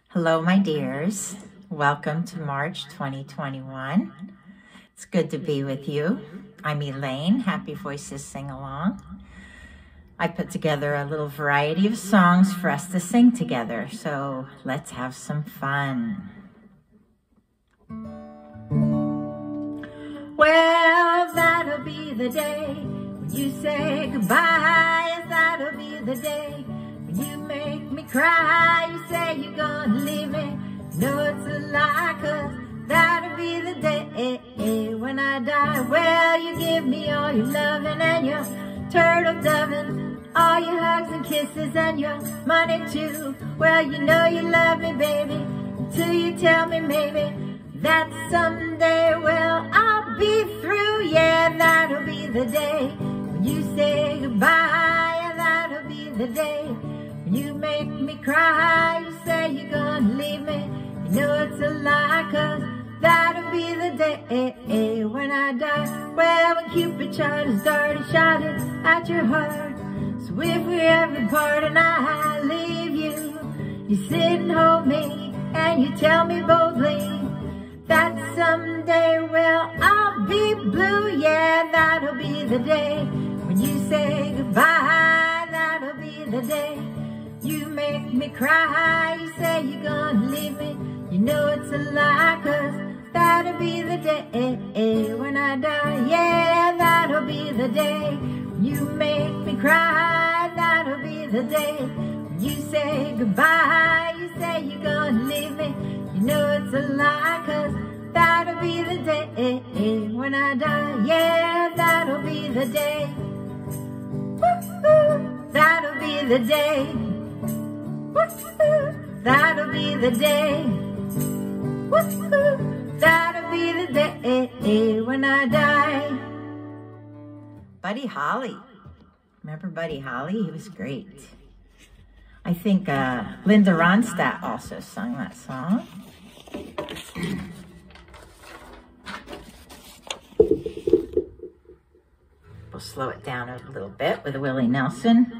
Hello, my dears. Welcome to March 2021. It's good to be with you. I'm Elaine, Happy Voices Sing Along. I put together a little variety of songs for us to sing together, so let's have some fun. Well, that'll be the day when you say goodbye. That'll be the day when you make me cry. You say you're gonna leave me. No, it's a lie, 'cause that'll be the day when I die. Well, you give me all your loving and your turtle doving, all your hugs and kisses and your money too. Well, you know you love me, baby, until you tell me maybe that someday, well, I'll be through. Yeah, that'll be the day when you say goodbye. And that'll be the day when you make me cry. You say you're gonna leave me. You know it's a lie, 'cause that'll be the day when I die. Well, when Cupid shot his dart, he shot it at your heart. So if we ever part and I leave you, you sit and hold me and you tell me boldly that someday, well, I'll be blue. Yeah, that'll be the day when you say goodbye. That'll be the day you make me cry. You say you're gonna leave me. You know it's a lie, 'cause that'll be the day when I die. Yeah, that'll be the day you make me cry. That'll be the day when you say goodbye. You say you're gonna leave me. You know it's a lie, 'cause that'll be the day when I die. Yeah, that'll be the day. Woo-hoo. That'll be the day. Woo-hoo. That'll be the day. Woo-hoo. That'll be the day when I die. Buddy Holly. Remember Buddy Holly? He was great. I think Linda Ronstadt also sung that song. We'll slow it down a little bit with Willie Nelson.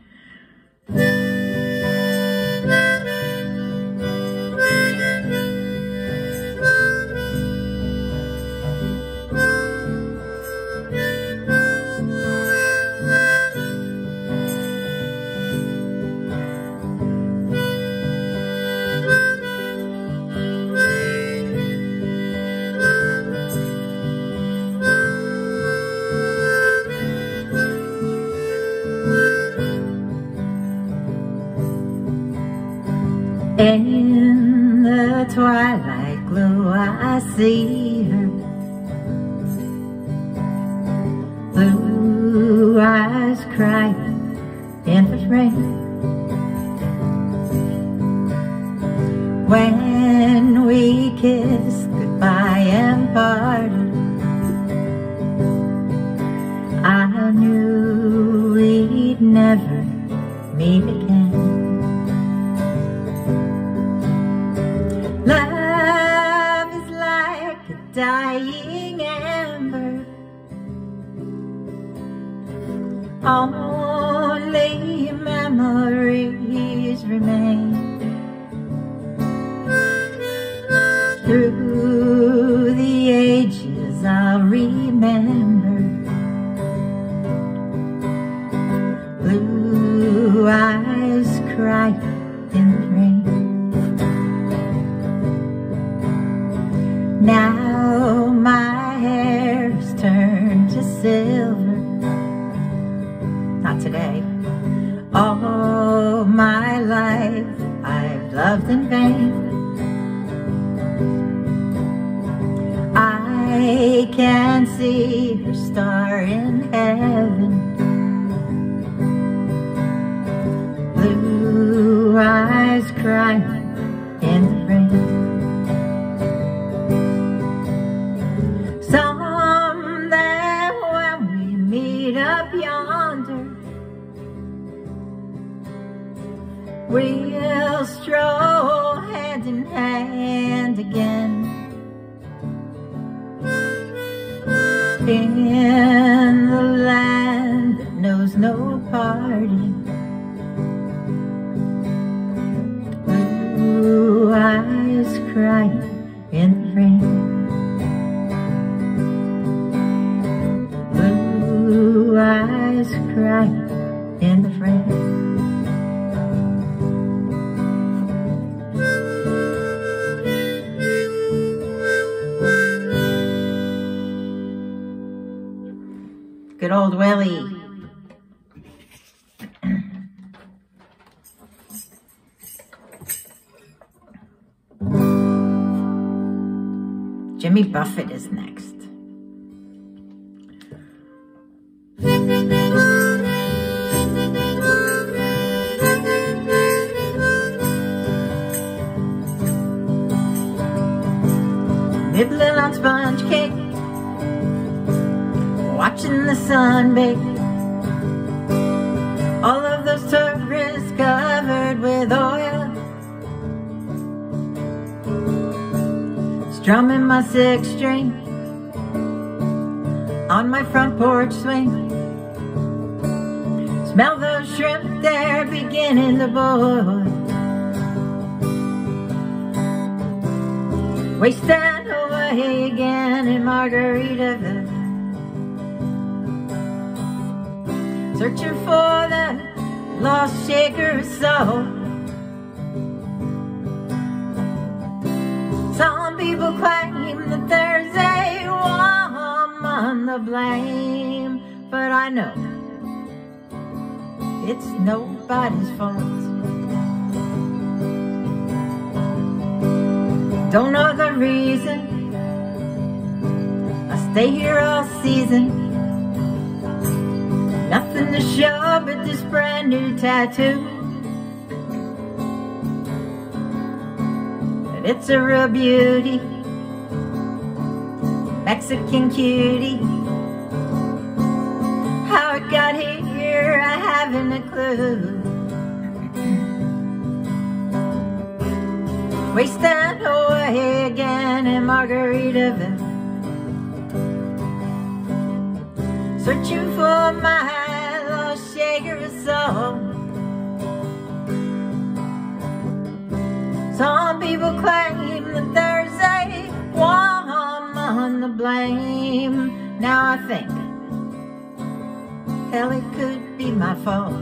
In the twilight glow, I see her, blue eyes crying in the rain. When we kissed goodbye and parted, I knew we'd never meet again. Love is like a dying ember, only memories remain. Through the ages I'll remember blue eyes crying in the rain. Now my hair's turned to silver. Not today. All my life I've loved in vain. I can see her star in heaven. Blue eyes crying in the rain. Someday when we meet up yonder, we'll stroll hand in hand again. In the land that knows no parting, blue crying in the rain. Blue eyes crying in the rain. Good old Willie. Jimmy Buffett is next. Nibbling on sponge cake, watching the sun bake. All of those tourists covered with oil, strumming my sixth string on my front porch swing. Smell those shrimp, they're beginning to boil. Wasting away again in Margaritaville, searching for that lost shaker of soul. Some people claim that there's a woman to blame, but I know it's nobody's fault. Don't know the reason I stay here all season. Nothing to show but this brand new tattoo. But it's a real beauty, Mexican cutie. How it got here, I haven't a clue. Wasting away again in Margaritaville, searching for my lost shaker of soul. Some people claim that there's a woman to blame. Now I think, hell, it could be my fault.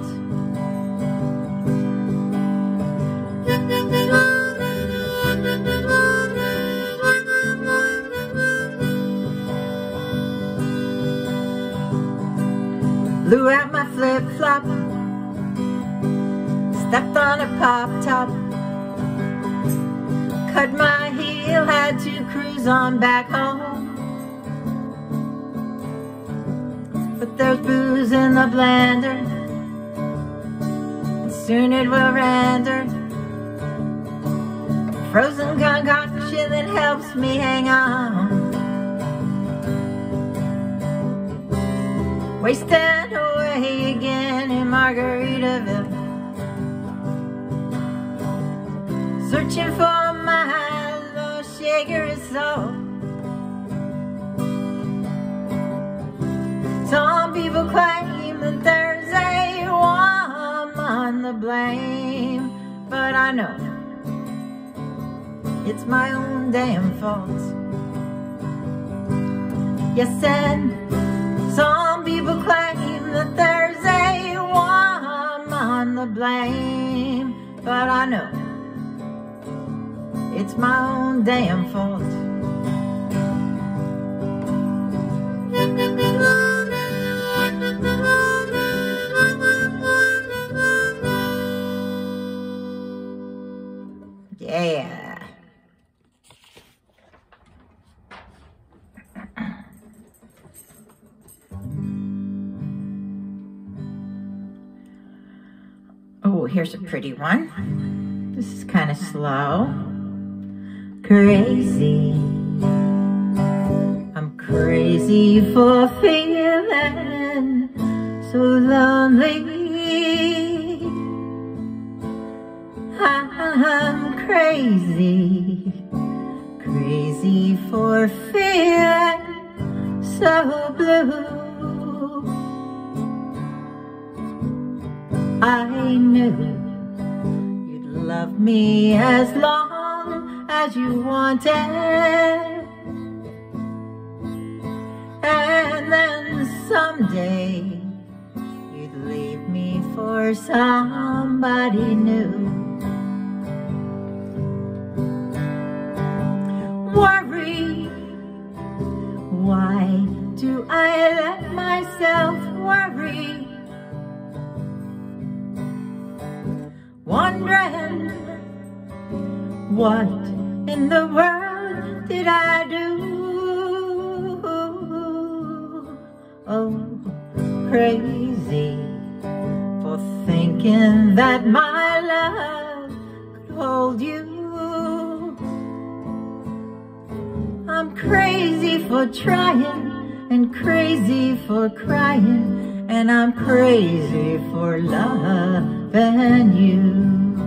Blew out my flip-flop, stepped on a pop-top, cut my heel, had to cruise on back home. But there's booze in the blender, and soon it will render. Frozen concoction that helps me hang on. Wasting away again in Margaritaville, searching for my lost shaker of soul. Some people claim that there's a woman to blame, but I know it's my own damn fault. Yes, and some people claim that there's a woman to blame, but I know it's my own damn fault. Yeah. Oh, here's a pretty one. This is kind of slow. Crazy. I'm crazy for feeling so lonely. I'm crazy, crazy for feeling so blue. I knew you'd love me as long as you wanted, and then someday you'd leave me for somebody new. Worry, why do I let myself worry? Wondering, what in the world did I do? Oh, crazy for thinking that my love could hold you. I'm crazy for trying and crazy for crying, and I'm crazy for loving you.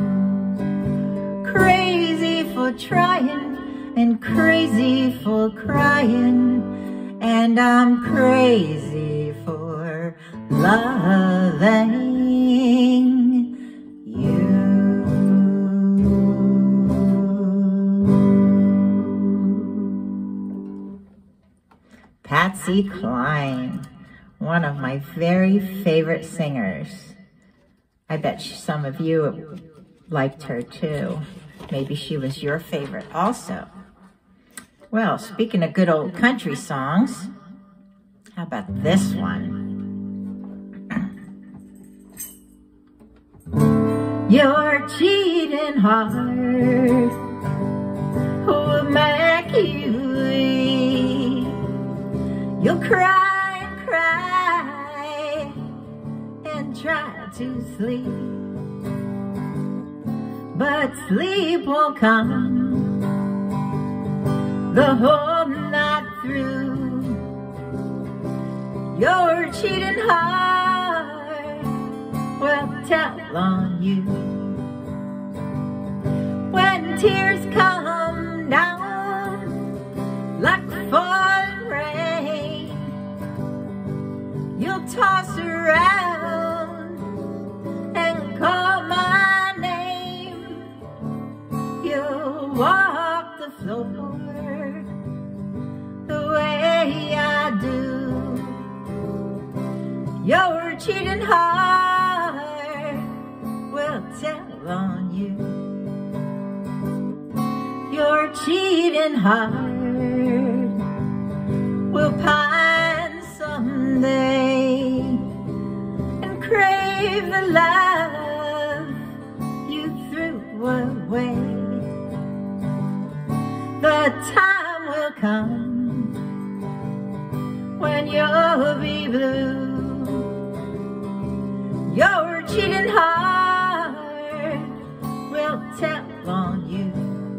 Crazy for trying and crazy for crying, and I'm crazy for loving you. Patsy Cline, one of my very favorite singers. I bet some of you liked her too. Maybe she was your favorite also. Well, speaking of good old country songs, how about this one? Your cheating heart will make you weep. You'll cry and cry and try to sleep, but sleep won't come the whole night through. Your cheating heart will tell on you. When tears come down like falling rain, you'll toss around and call my name. You'll walk the floor the way I do. Your cheating heart will tell on you. Your cheating heart will pine someday and crave the love you threw away. The time will come when you'll be blue. Your cheating heart will tell on you.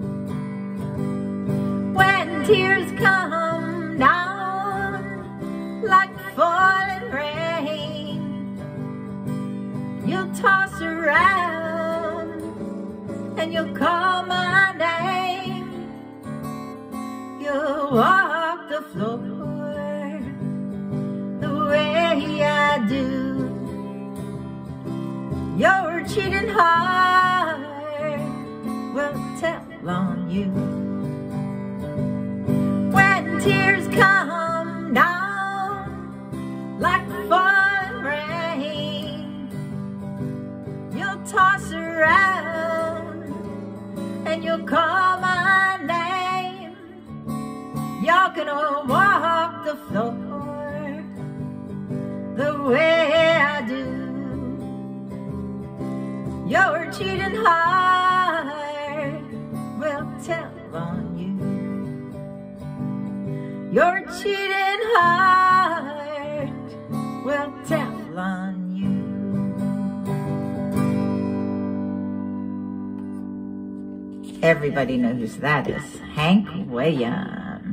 When tears come down like falling rain, you'll toss around and you'll call my name. You'll walk the floor the way I do. Your cheating heart will tell on you. When tears come down like falling rain, you'll toss around and you'll call my name. You're gonna walk the floor the way I do. Your cheating heart will tell on you. Your cheating heart will tell on you. Everybody knows who that is. Hank Williams.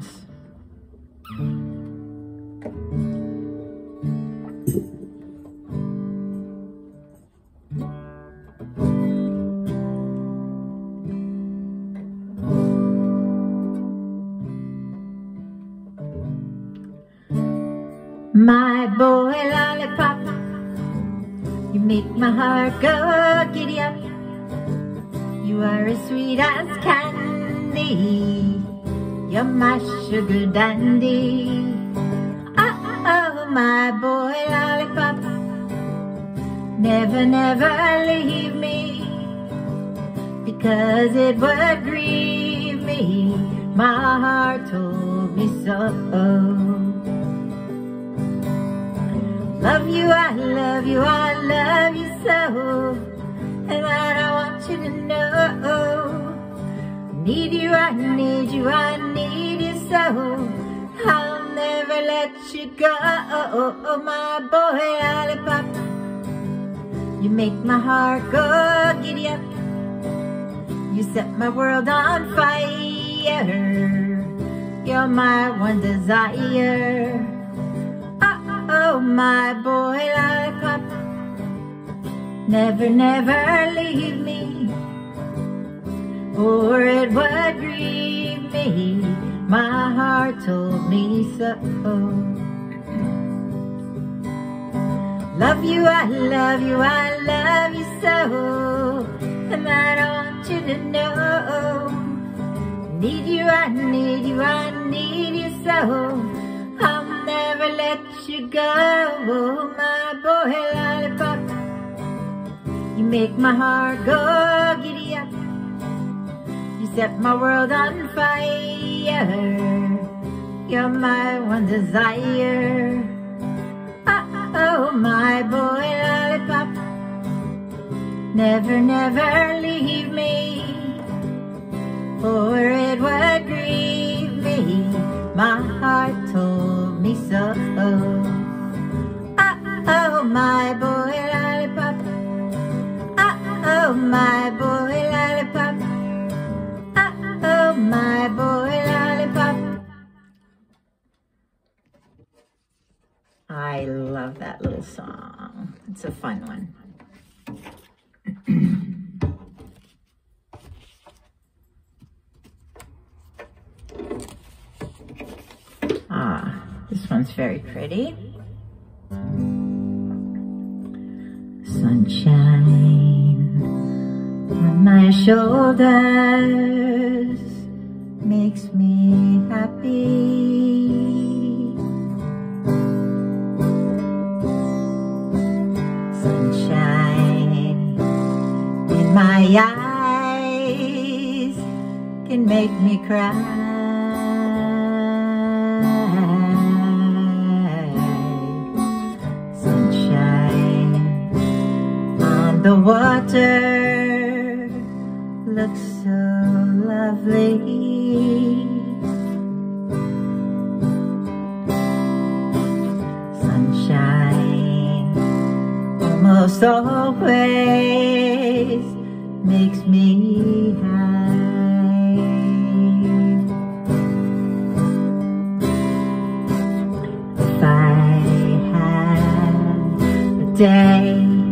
My boy lollipop, you make my heart go giddy up. You are as sweet as candy candy. You're my sugar dandy. Oh, my boy lollipop. Never, never leave me, because it would grieve me. My heart told me so. Love you, I love you, I love you so. And I want you to know, need you, I need you, I need you so. I'll never let you go, my boy lollipop. You make my heart go giddy up. You set my world on fire. You're my one desire. Oh, my boy lollipop. Never, never leave me, or it would grieve me. My heart told me so. Love you, I love you, I love you so. And I want you to know, need you, I need you, I need you so. I'll never let you go, my boy lollipop. You make my heart go giddy up. You set my world on fire. You're my one desire. Oh, my boy lollipop. Never, never leave me, or it would grieve me. My heart told me so. Oh, my boy lollipop. Oh, my boy lollipop. Oh, my boy lollipop. I love that little song. It's a fun one. This one's very pretty. Sunshine on my shoulders makes me happy. Sunshine in my eyes can make me cry. The water looks so lovely. Sunshine almost always makes me high. If I had a day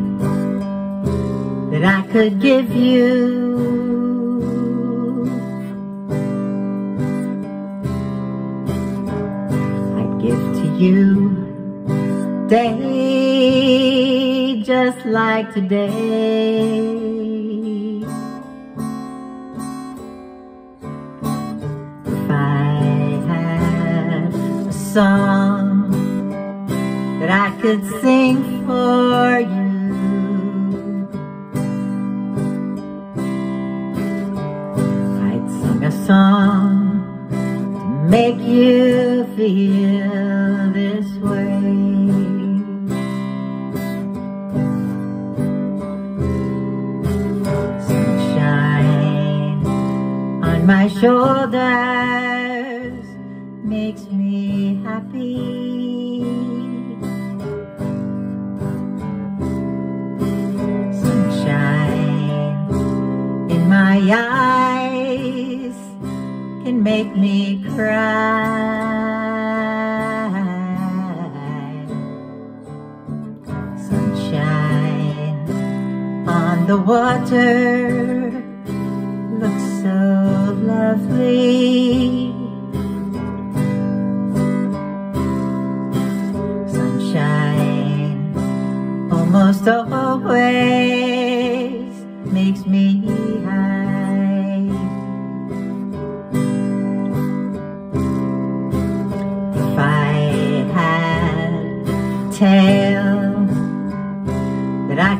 that I could give you, I'd give to you day just like today. If I had a song that I could sing for you, a song to make you feel this way. Sunshine on my shoulders makes me happy. Sunshine in my eyes can make me cry. Sunshine on the water looks so lovely. Sunshine almost always makes me high.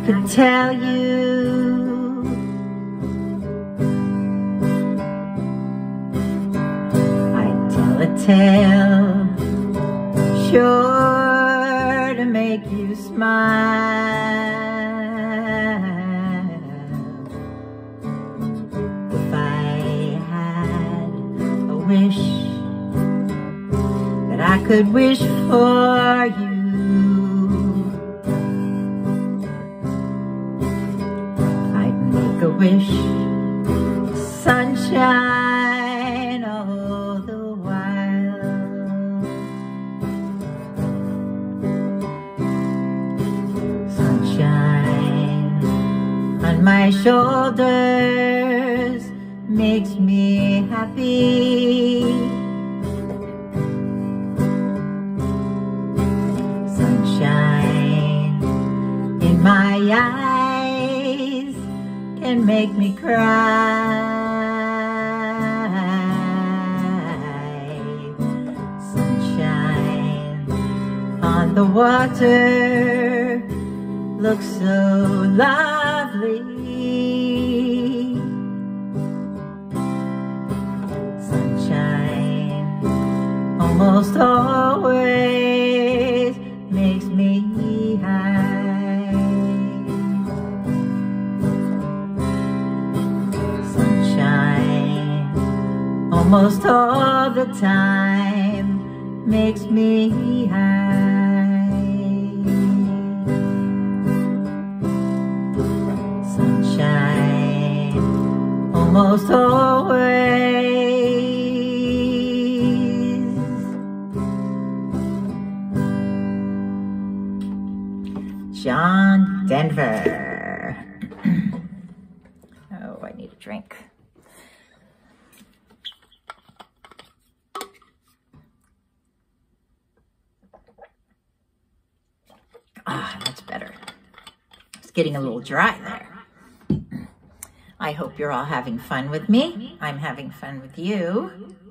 could tell you I'd tell a tale sure to make you smile. If I had a wish that I could wish for you, a wish, sunshine all the while. Sunshine on my shoulders makes me happy. Sunshine in my eyes can make me cry. Sunshine on the water looks so lovely. Sunshine almost always makes me high. Almost all the time makes me high. Sunshine almost always. John Denver. Oh, I need a drink. Ah, that's better. It's getting a little dry there. I hope you're all having fun with me. I'm having fun with you.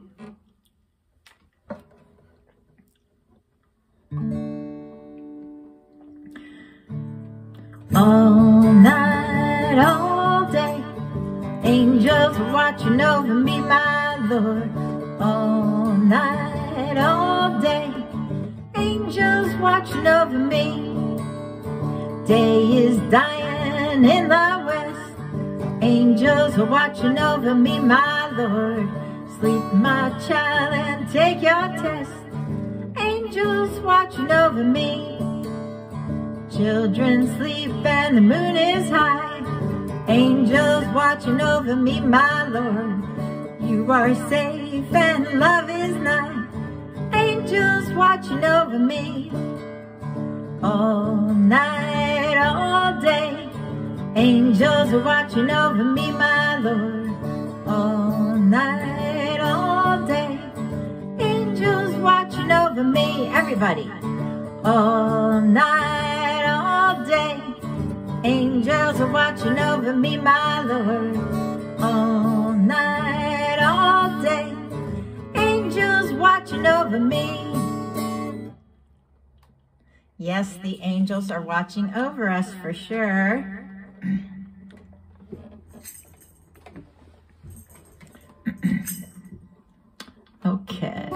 All night, all day, angels are watching over me, my Lord. All night, all day, angels watching over me. Day is dying in the west, angels are watching over me, my Lord. Sleep, my child, and take your test, angels watching over me. Children sleep and the moon is high, angels watching over me, my Lord. You are safe and love is nigh, angels watching over me. All night, all day, angels are watching over me, my Lord. All night, all day, angels watching over me. Everybody. All night, all day, angels are watching over me, my Lord. All night, all day, angels watching over me. Yes, the angels are watching over us for sure. Okay.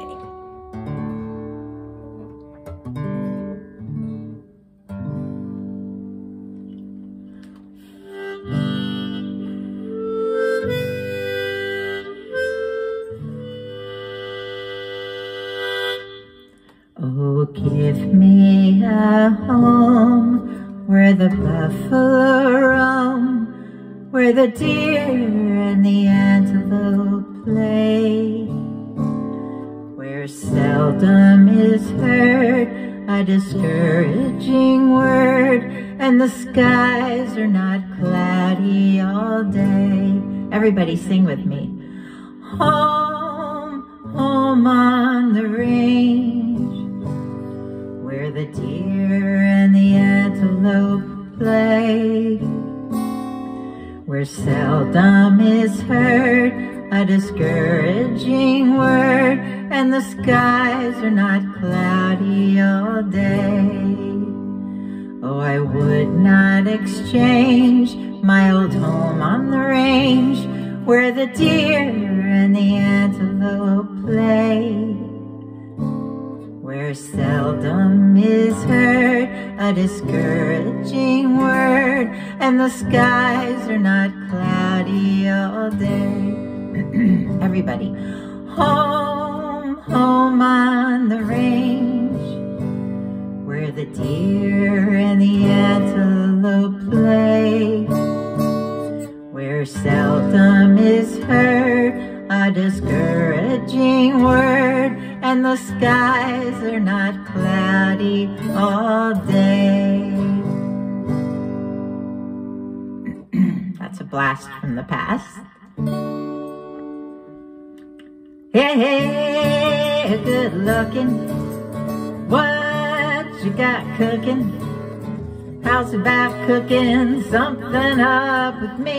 Oh, give me a home where the buffalo roam, where the deer and the antelope play, where seldom is heard a discouraging word, and the skies are not cloudy all day. Everybody sing with me. Home, home on the range, where the deer and the antelope play, where seldom is heard a discouraging word, and the skies are not cloudy all day. Oh, I would not exchange my old home on the range, where the deer and the antelope play, where seldom is heard a discouraging word, and the skies are not cloudy all day. Everybody. Home, home on the range, where the deer and the antelope play, where seldom is heard a discouraging word, and the skies are not cloudy all day. That's a blast from the past. Hey, hey, good looking, what you got cooking? How's about cooking something up with me?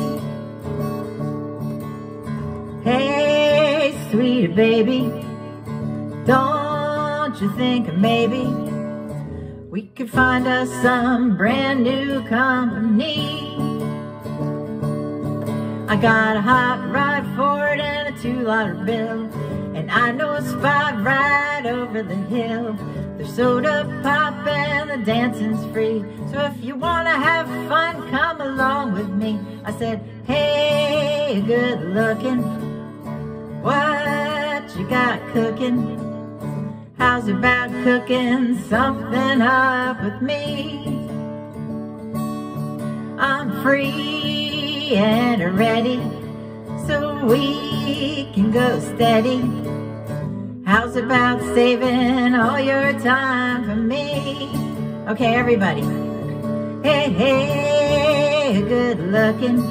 Hey, sweetie baby, don't you think maybe we could find us some brand new company? I got a hot rod Ford and a 2-liter bill, and I know a spot right over the hill. There's soda pop and the dancing's free, so if you wanna have fun, come along with me. I said, hey, good looking, what you got cooking? How's about cooking something up with me? I'm free and ready, so we can go steady. How's about saving all your time for me? Okay, everybody. Hey, hey, good looking,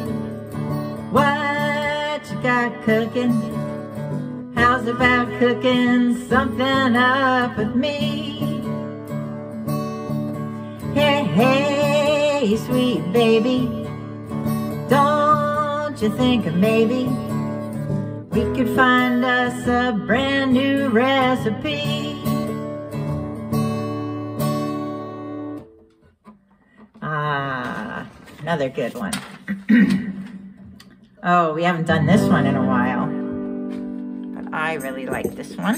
what you got cooking? How's about cooking something up with me? Hey, hey, sweet baby, don't you think maybe we could find us a brand new recipe? Another good one. Oh, we haven't done this one in a while, but I really like this one.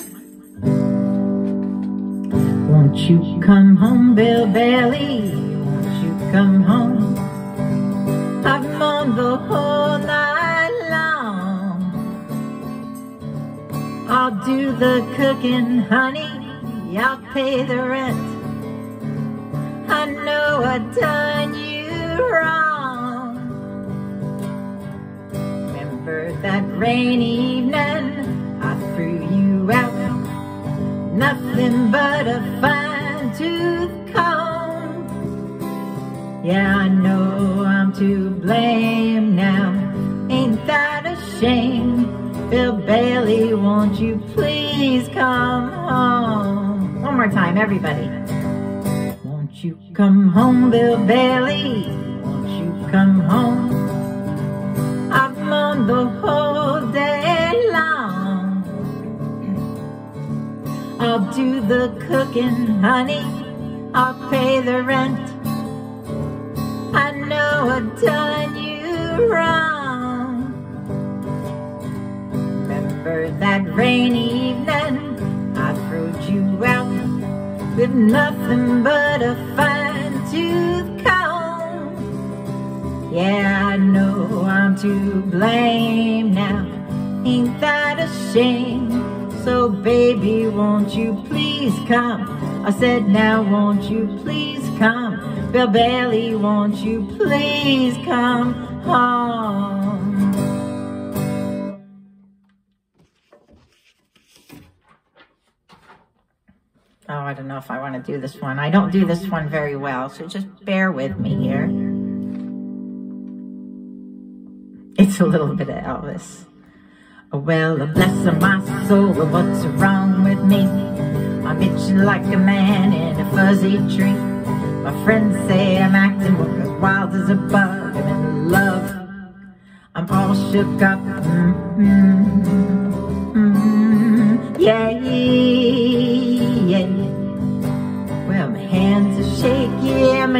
Won't you come home, Bill Bailey? Won't you come home? I've moaned the whole night long. I'll do the cooking, honey, I'll pay the rent. I know I done you wrong. Remember that rainy evening I threw you out, nothing but a fine-tooth comb. Yeah, I know I'm to blame now, ain't that a shame? Bill Bailey, won't you please come home? One more time, everybody. Won't you come home, Bill Bailey? Won't you come home? I've moaned the whole day long. I'll do the cooking, honey, I'll pay the rent. I know I've done you wrong. Remember that rainy evening I throwed you out with nothing but a fine-tooth comb. Yeah, I know I'm to blame now, ain't that a shame? So baby, won't you please come? I said, now won't you please come? Bill Bailey, won't you please come home? Oh, I don't know if I want to do this one. I don't do this one very well, so just bear with me here. It's a little bit of Elvis. Oh, well, bless my soul, what's wrong with me? I'm itching like a man in a fuzzy tree. My friends say I'm acting as wild as a bug. I'm in love, I'm all shook up. Yeah, yeah. Well, my hands are shaky, my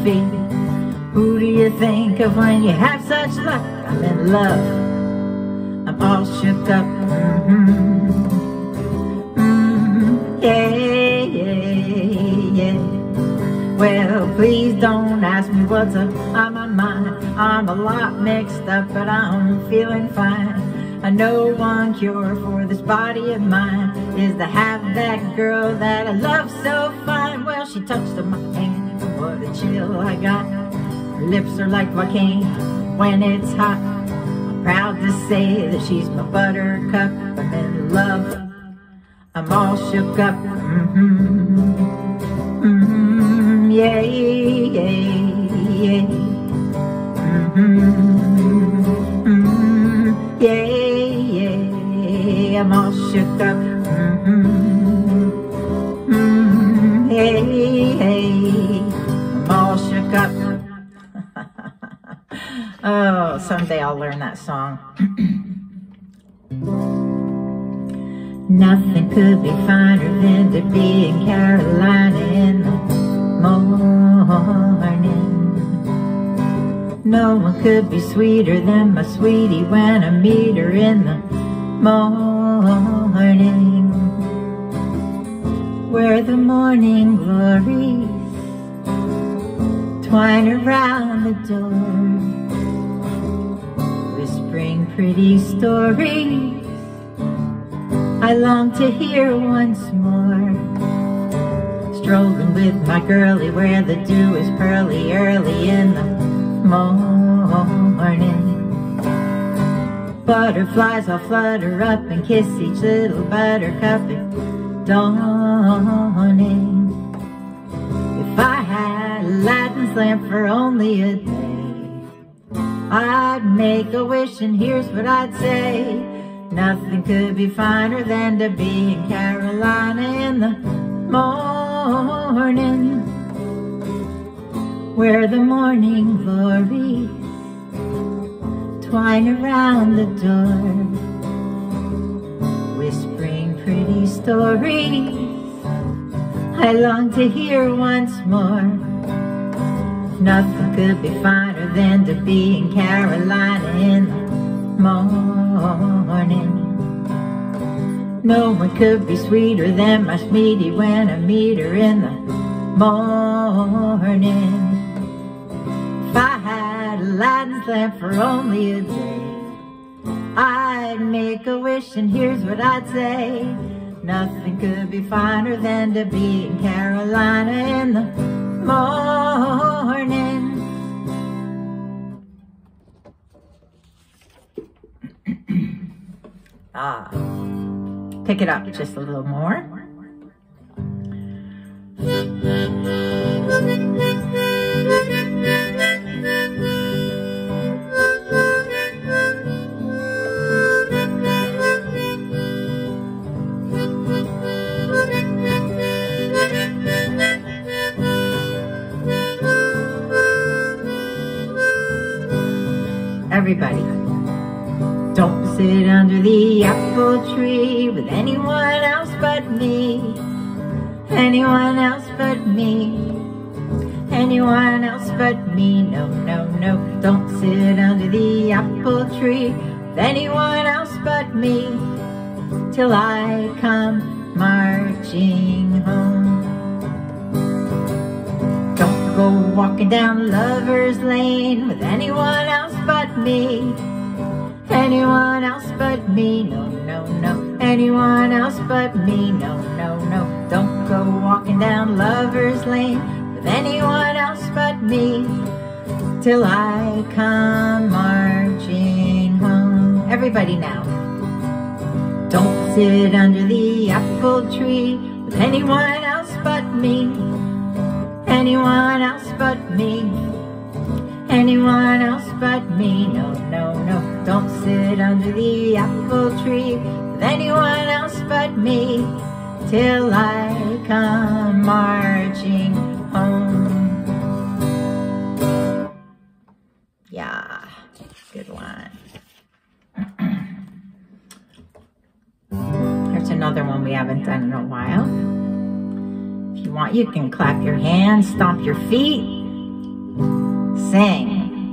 be. Who do you think of when you have such luck? I'm in love. I'm all shook up. Yeah, yeah, yeah. Well, please don't ask me what's up on my mind. I'm a lot mixed up, but I'm feeling fine. I know one cure for this body of mine is to have that girl that I love so fine. Well, she touched on my hand, what a chill I got. Her lips are like volcanoes when it's hot. I'm proud to say that she's my buttercup. I'm in love. I'm all shook up. Yeah, yeah, yeah. Yeah, yeah. I'm all shook up. Hey, hey. I'm all shook up. Oh, someday I'll learn that song. Nothing could be finer than to be in Carolina in the morning. No one could be sweeter than my sweetie when I meet her in the morning. Where the morning glories twine around the door, whispering pretty stories I long to hear once more. Strolling with my girlie where the dew is pearly early in the morning. Butterflies all flutter up and kiss each little buttercup at dawning. If I had Aladdin's lamp for only a day, I'd make a wish and here's what I'd say. Nothing could be finer than to be in Carolina in the morning, where the morning glories twine around the door, whispering pretty stories I long to hear once more. Nothing could be finer than to be in Carolina in the morning. No one could be sweeter than my sweetie when I meet her in the morning. If I had Aladdin's lamp for only a day, I'd make a wish and here's what I'd say. Nothing could be finer than to be in Carolina in the morning. Pick it up just a little more. Everybody, don't sit under the apple tree with anyone else but me. Anyone else but me. Anyone else but me. No, no, no. Don't sit under the apple tree with anyone else but me till I come marching home. Don't go walking down Lover's Lane with anyone else but me. Anyone else but me, no, no, no. Anyone else but me, no, no, no. Don't go walking down Lover's Lane with anyone else but me till I come marching home. Everybody now. Don't sit under the apple tree with anyone else but me. Anyone else but me. Anyone else but me, no, no, no. Don't sit under the apple tree with anyone else but me till I come marching home. Yeah, good one. Here's another one we haven't done in a while. If you want, you can clap your hands, stomp your feet. Sing.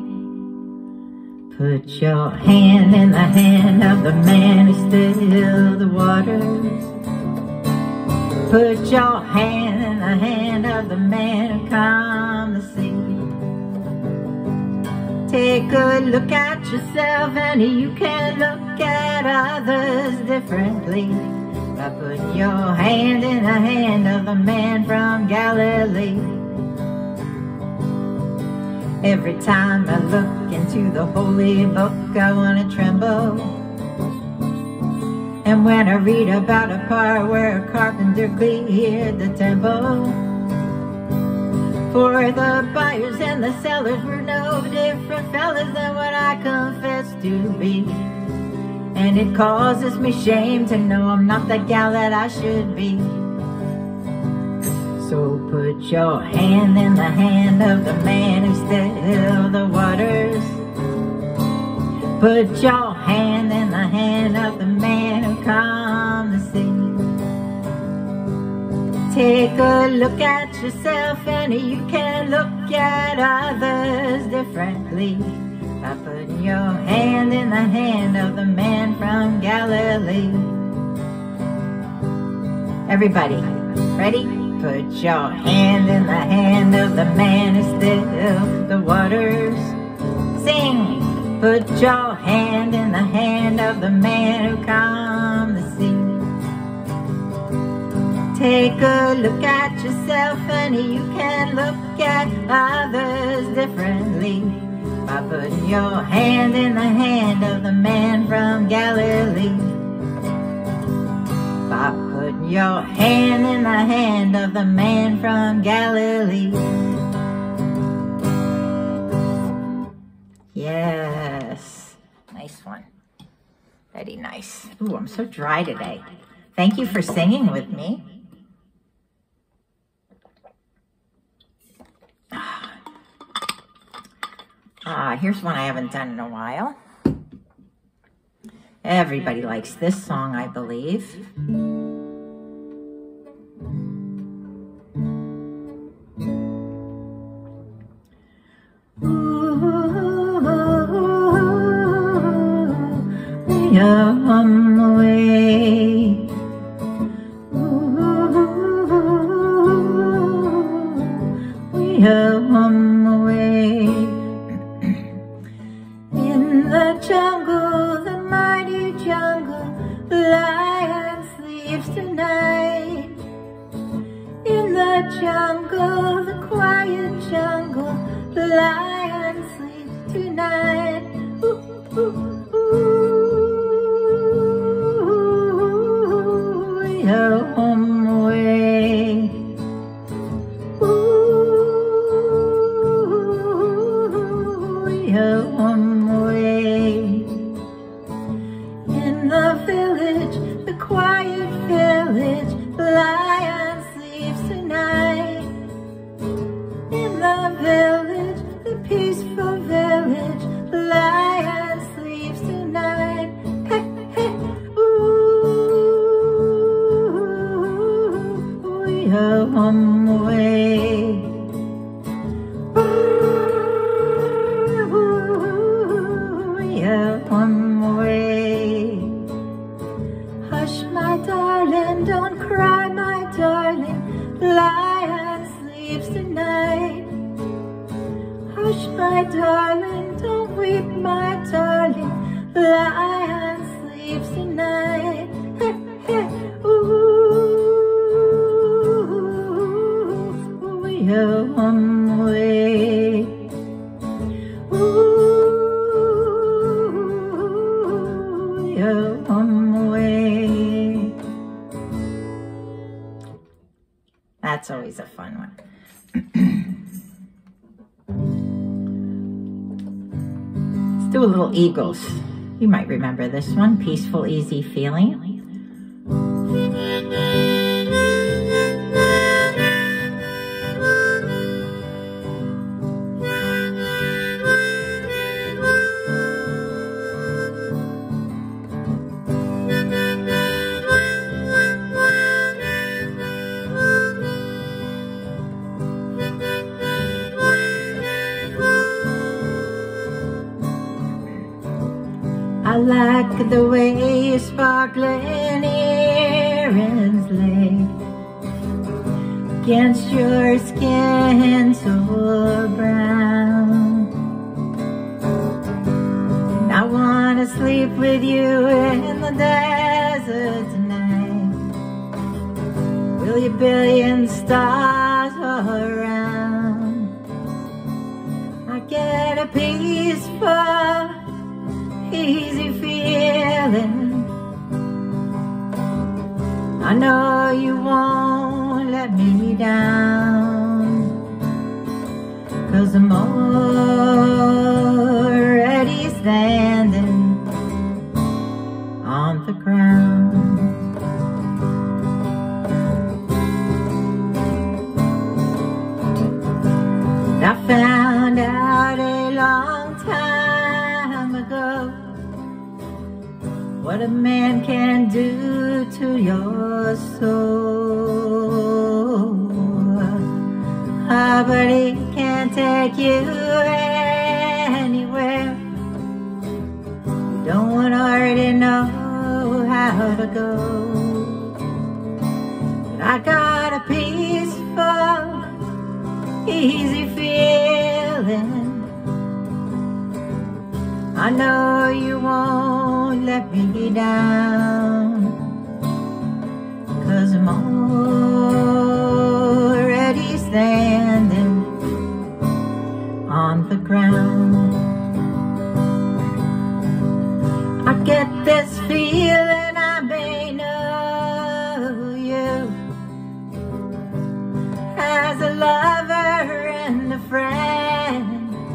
Put your hand in the hand of the man who stilled the waters. Put your hand in the hand of the man who calmed the sea. Take a look at yourself and you can look at others differently. By putting your hand in the hand of the man from Galilee. Every time I look into the holy book, I want to tremble. And when I read about a part where a carpenter cleared the temple, for the buyers and the sellers were no different fellas than what I confessed to be. And it causes me shame to know I'm not the gal that I should be. So put your hand in the hand of the man who stilled the waters. Put your hand in the hand of the man who calmed the sea. Take a look at yourself and you can look at others differently. By putting your hand in the hand of the man from Galilee. Everybody, ready? Put your hand in the hand of the man who stilled the waters. Sing! Put your hand in the hand of the man who calmed the sea. Take a look at yourself and you can look at others differently. By putting your hand in the hand of the man from Galilee. By putting your hand in the hand of the man from Galilee. Yes. Nice one. Very nice. Ooh, I'm so dry today. Thank you for singing with me. Here's one I haven't done in a while. Everybody likes this song, I believe. We are on the way. We are on the way. In the jungle, the mighty jungle, the lion sleeps tonight. In the jungle, the quiet jungle, the lion sleeps tonight. Ooh, ooh, ooh, we are on the way. Ooh, we are on the way. In the village, the quiet village, the lion sleeps tonight. In the village, the peaceful village, the lion sleeps tonight. Hey, hey, ooh, we are on the way. Ooh, we are on the way. Hush, my darling, don't cry, my darling, the lion sleeps tonight. Hush, my darling, don't weep, my darling, the lion sleeps tonight. Hey, hey, ooh, we are on the way. Ooh, we are on the way. That's always a fun one. Let's do a little Eagles. You might remember this one, Peaceful, Easy Feeling. I like the way your sparkling earrings lay against your skin so brown. I wanna sleep with you in the desert tonight, with your billion stars all around. I get a peaceful, easy feeling. I know you won't let me down, 'cause I'm already standing on the ground. I found out a long time ago what a man can do to your soul. Ah, but he can't take you anywhere. You don't already know how to go. But I got a peaceful, easy feeling. I know you won't let me down, 'cause I'm already standing on the ground. I get this feeling I may know you as a lover and a friend.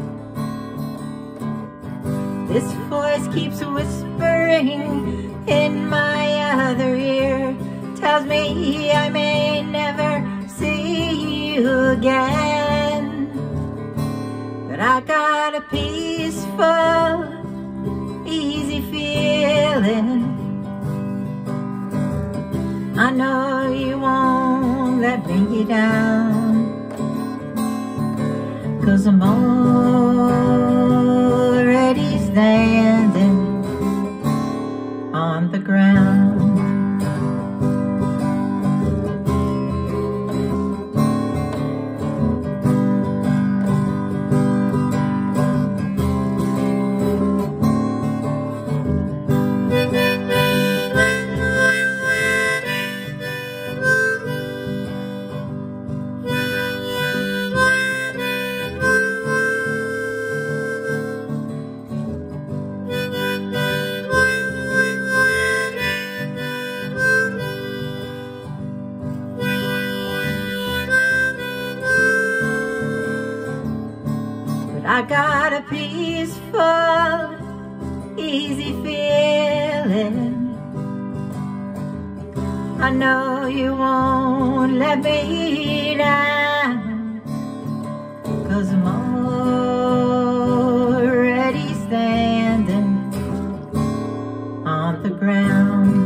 This voice keeps whispering in my other ear, tells me I may never see you again. But I got a peaceful, easy feeling. I know you won't let me down, 'cause I'm already standing on the ground. I got a peaceful, easy feeling. I know you won't let me down, 'cause I'm already standing on the ground.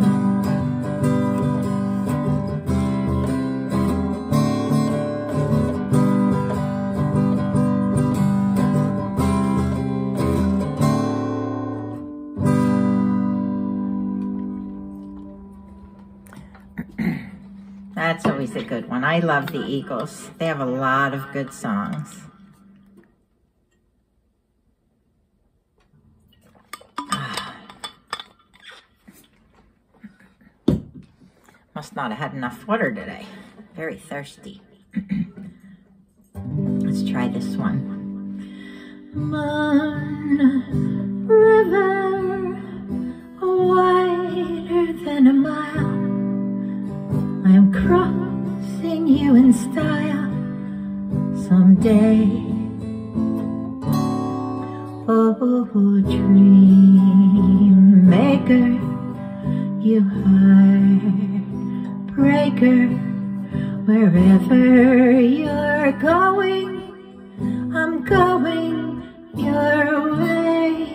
That's always a good one. I love the Eagles. They have a lot of good songs. Must not have had enough water today. Very thirsty. Let's try this one. One river wider than a mile, I am crossing you in style someday. Oh, dream maker, you heartbreaker, wherever you're going, I'm going your way.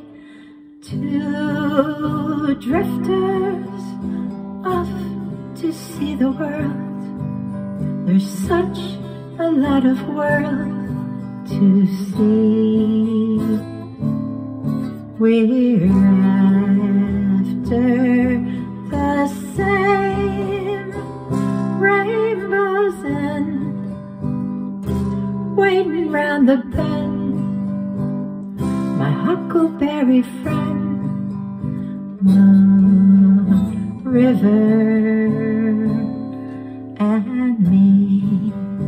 Two drifters off to see the world. There's such a lot of world to see. We're the bend, my huckleberry friend, Moon River and me.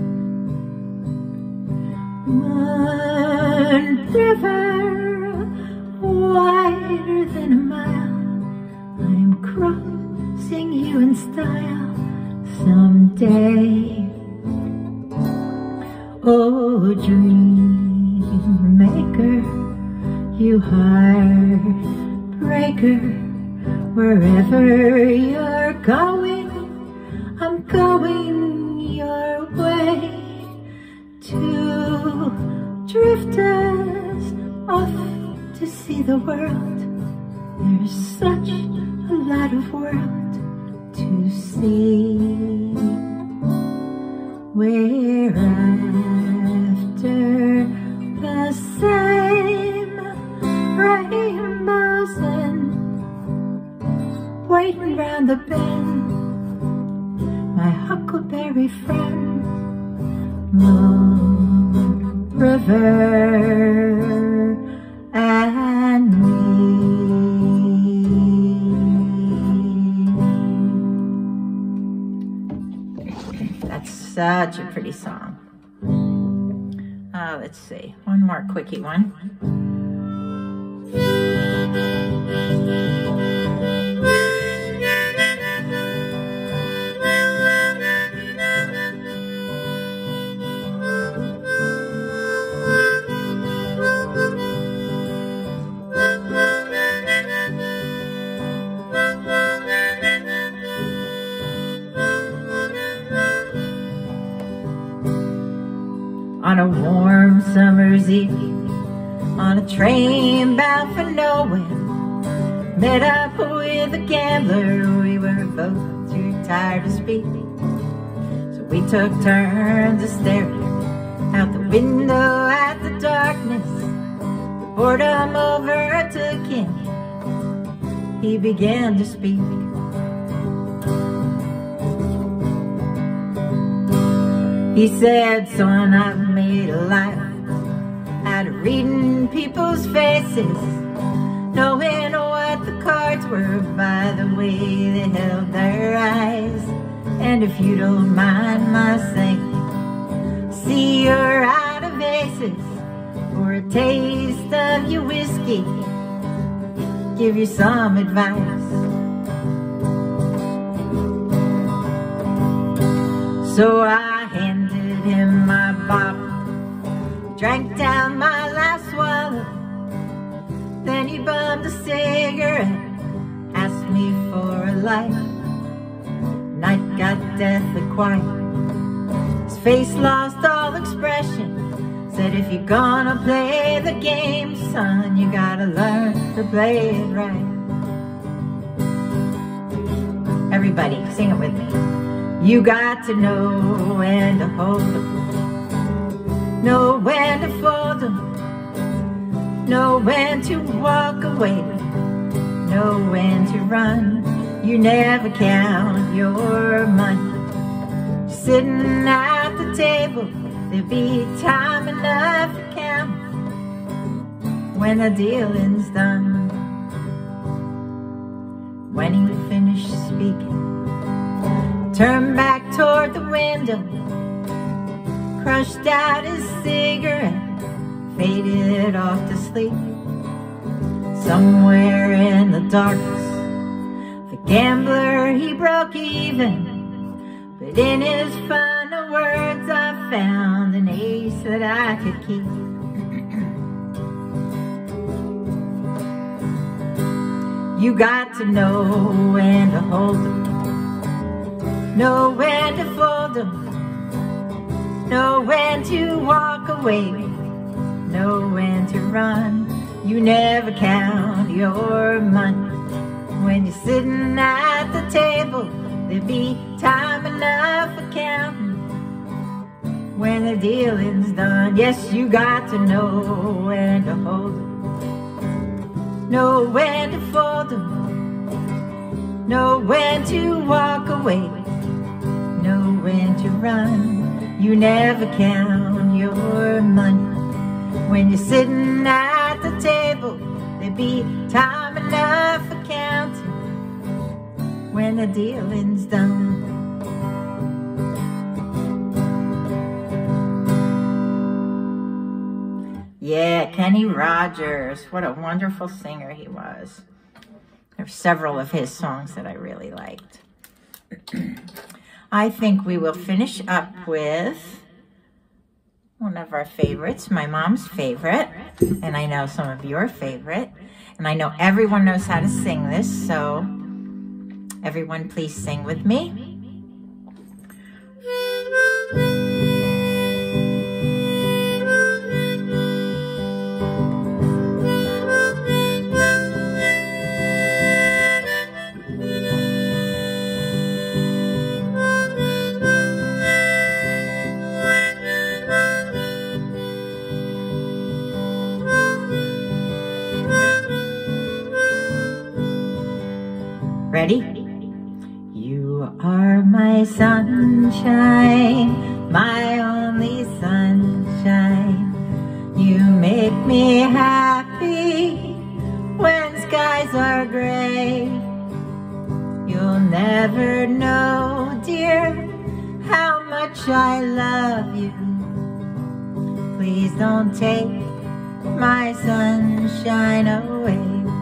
Moon River, wider than a mile, I'm crossing you in style someday. Oh, dream maker, you heartbreaker, wherever you're going, I'm going your way. Two drifters off to see the world, there's such a lot of world to see. We're after the same rainbows and waiting round the bend, my huckleberry friend, Moon River and me. That's such a pretty song. Let's see, one more quickie one. On a warm summer's eve, on a train bound for nowhere, met up with a gambler. We were both too tired to speak, so we took turns of staring out the window at the darkness. The boredom overtook him, he began to speak. He said, son, I've made a life out of reading people's faces, knowing what the cards were by the way they held their eyes. And if you don't mind my saying, see you're out of aces, for a taste of your whiskey, give you some advice. So I handed him my bottle, drank down my last swallow. Then he bummed a cigarette, asked me for a light. Night got deathly quiet, his face lost all expression. Said, if you're gonna play the game, son, you gotta learn to play it right. Everybody, sing it with me. You got to know when to hold them, know when to fold them, know when to walk away, know when to run. You never count your money. Sitting at the table, there'll be time enough to count when the dealing's done. When he finished speaking, turned back toward the window, crushed out his cigarette, faded off to sleep. Somewhere in the darkness, the gambler, he broke even. But in his final words, I found an ace that I could keep. You got to know when to hold them, know when to fold them, know when to walk away, know when to run. You never count your money. When you're sitting at the table, there'll be time enough for counting when the dealing's done. Yes, you got to know when to hold them, know when to fold them, know when to walk away, know when to run. You never count your money. When you're sitting at the table, there'd be time enough for counting when the dealing's done. Yeah, Kenny Rogers. What a wonderful singer he was. There are several of his songs that I really liked. I think we will finish up with one of our favorites, my mom's favorite, and I know some of your favorite, and I know everyone knows how to sing this, so everyone please sing with me. Ready? You are my sunshine, my only sunshine. You make me happy when skies are gray. You'll never know, dear, how much I love you. Please don't take my sunshine away.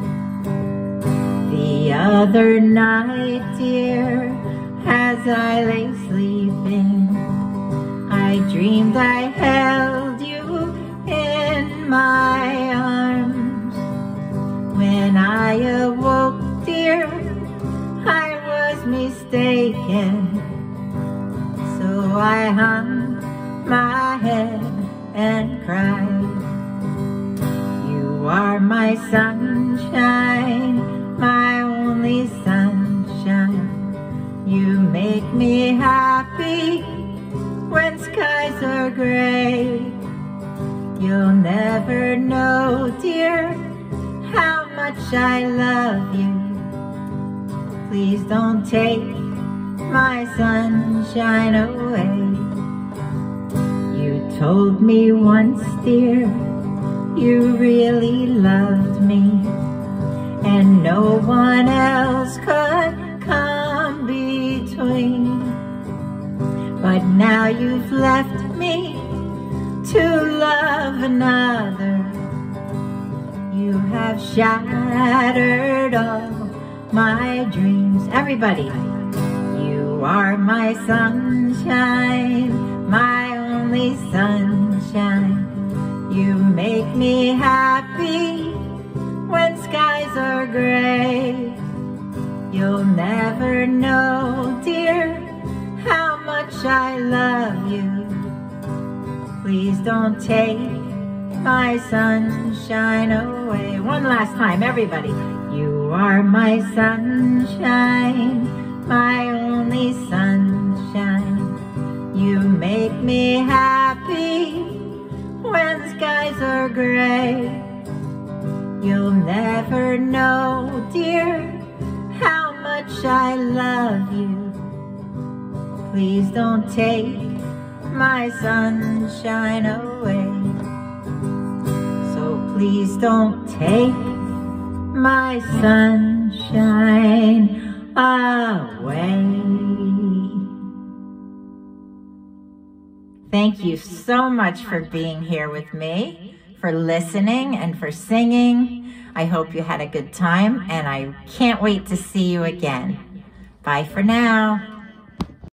The other night, dear, as I lay sleeping, I dreamed I held you in my arms. When I awoke, dear, I was mistaken. So I hung my head and cried. You are my sunshine, my only sunshine. You make me happy when skies are gray. You'll never know, dear, how much I love you. Please don't take my sunshine away. You told me once, dear, you really loved me, and no one else could come between. But now you've left me to love another. You have shattered all my dreams. Everybody. You are my sunshine, my only sunshine. You make me happy when skies are gray. You'll never know, dear, how much I love you. Please don't take my sunshine away. One last time, everybody. You are my sunshine, my only sunshine. You make me happy when skies are gray. You'll never know, dear, how much I love you. Please don't take my sunshine away. So please don't take my sunshine away. Thank you so much for being here with me, for listening and for singing. I hope you had a good time, and I can't wait to see you again. Bye for now.